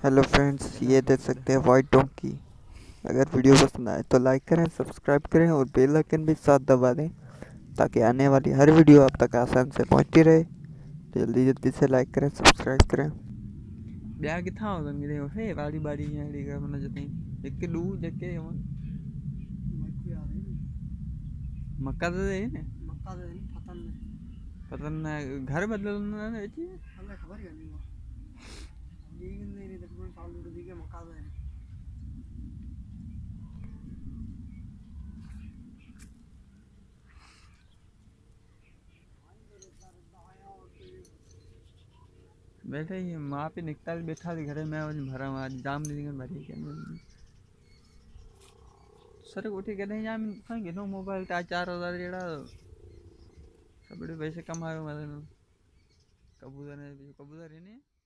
Hello friends, ये देख सकते हैं वाइट डोंकी। अगर वीडियो पसंद आए तो लाइक करें, सब्सक्राइब करें और बेल आइकन भी साथ दबा दें ताकि आने वाली हर वीडियो आप तक आसान से पहुंचती रहे। जल्दी जल्दी से लाइक करें, सब्सक्राइब करें। ॿिया किथां हुजनि किथे हे वारी बारी हीअं अहिड़ी मन जतई हिकु ॾू जेके मक्का तो है ने मक्का तो है पता न घर बदल न अची हमें खबर ही नहीं हुआ ये नहीं तकरीबन साल उड़ दी के मक्का तो है बैठे ही माँ पे निकता बैठा थी घरे में भरा हुआ जाम नहीं भरी के सर उठी कॾहिं जाम गिनो मोबाइल ता 4,000 जहिड़ा सब पैसे कमायो मतलब कबूतर कबूतर है